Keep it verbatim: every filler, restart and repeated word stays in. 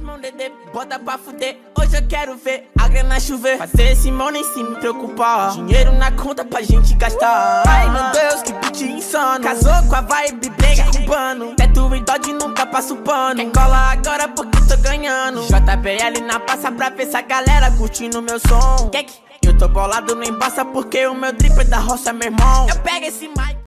mão, Dedê, bota pra fuder. Hoje eu quero ver a grana chover. Fazer esse mão nem se me preocupar. Dinheiro na conta pra gente gastar. Ai meu Deus, que beat insano. Casou com a vibe black cubano. Teto e Dodge nunca passa o pano. Quem cola agora porque tô ganhando. J B L na passa pra ver essa galera curtindo meu som. Eu tô bolado, nem passa porque o meu drip é da roça, meu irmão. Eu pego esse mic.